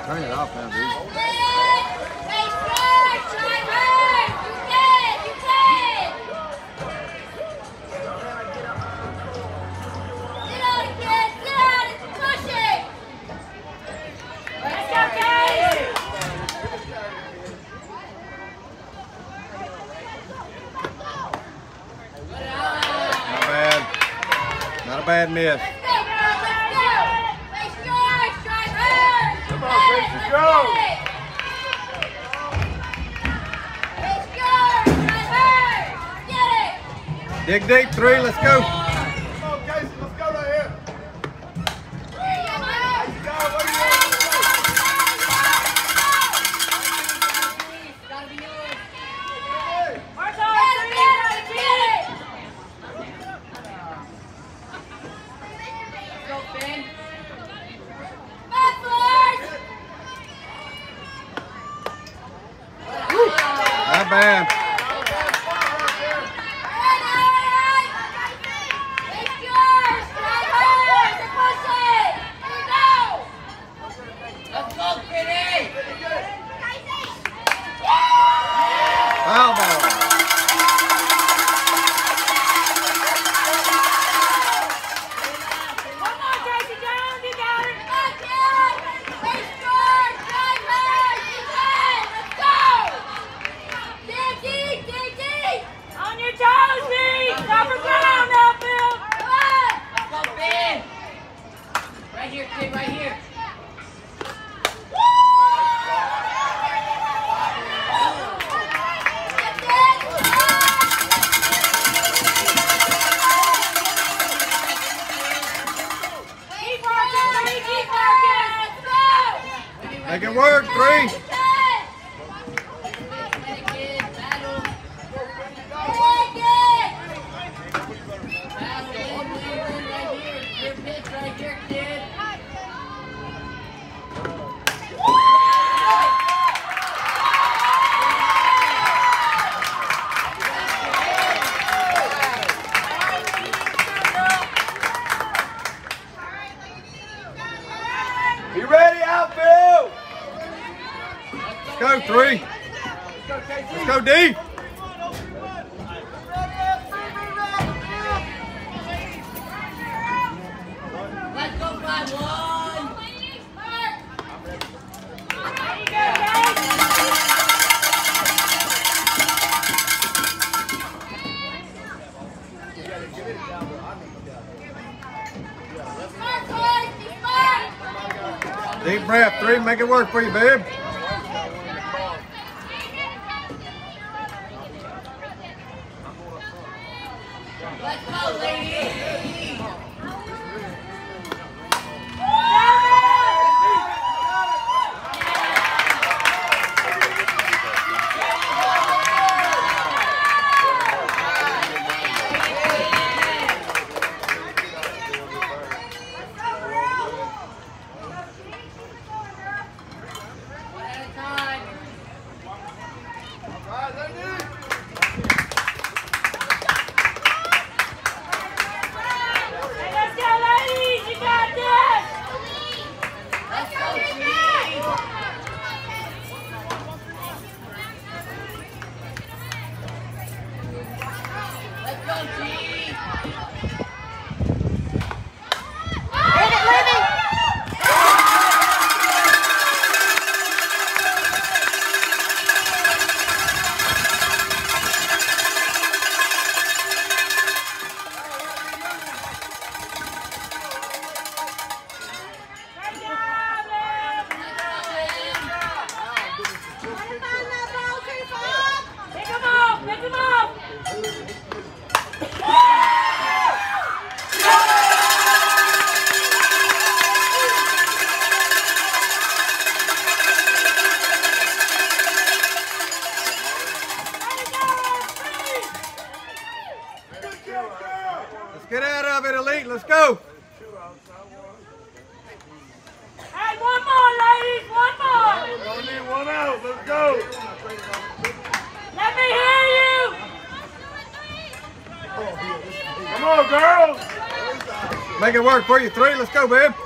Turn it off now, dude. Not a bad miss. Come on, Gracie, go! Dig deep, 3, let's go. Come on, Casey, let's go right here. Not bad. Foul ball. Make it work, 3. You ready, outfield? Let's go, 3. Let's go, D. Let's go, 5-1. Deep breath, 3. Make it work for you, babe. Let's go, ladies. Let's get out of it, Elite. Let's go. Hey, one more, ladies. One more. We only need 1 out. Let's go. Let me hear you. Come on, girls. Make it work for you, 3. Let's go, babe.